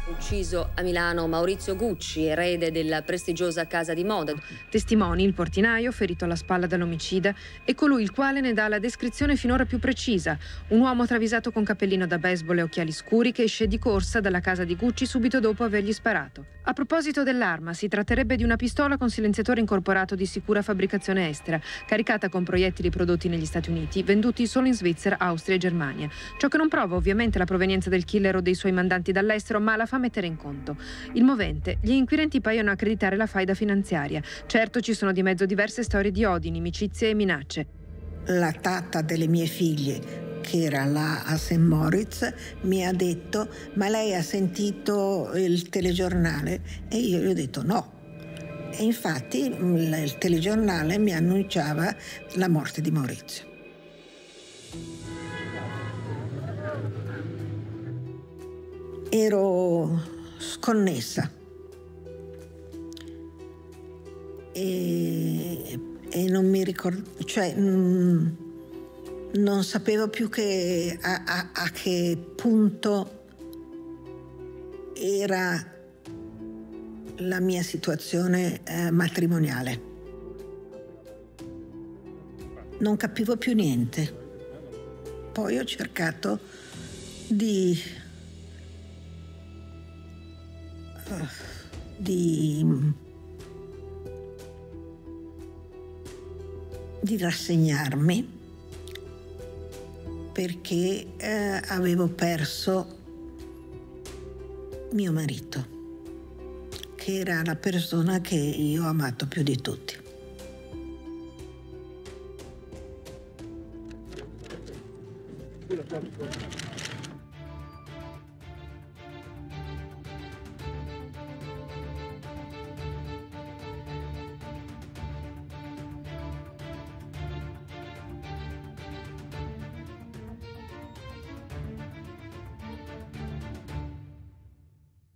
Ucciso a Milano Maurizio Gucci, erede della prestigiosa casa di moda. Testimoni il portinaio, ferito alla spalla dall'omicida, e colui il quale ne dà la descrizione finora più precisa. Un uomo travisato con cappellino da baseball e occhiali scuri che esce di corsa dalla casa di Gucci subito dopo avergli sparato. A proposito dell'arma, si tratterebbe di una pistola con silenziatore incorporato di sicura fabbricazione estera, caricata con proiettili prodotti negli Stati Uniti, venduti solo in Svizzera, Austria e Germania. Ciò che non prova ovviamente la provenienza del killer o dei suoi mandanti dall'estero, ma la fa mettere in conto. Il movente: gli inquirenti paiono accreditare la faida finanziaria. Certo, ci sono di mezzo diverse storie di odi, inimicizie e minacce. La tata delle mie figlie, che era là a St. Moritz, mi ha detto: ma lei ha sentito il telegiornale? E io gli ho detto no. E infatti il telegiornale mi annunciava la morte di Maurizio. Ero sconnessa e non mi ricordo, cioè non sapevo più a che punto era la mia situazione matrimoniale. Non capivo più niente. Poi ho cercato di rassegnarmi, perché avevo perso mio marito, che era la persona che io ho amato più di tutti.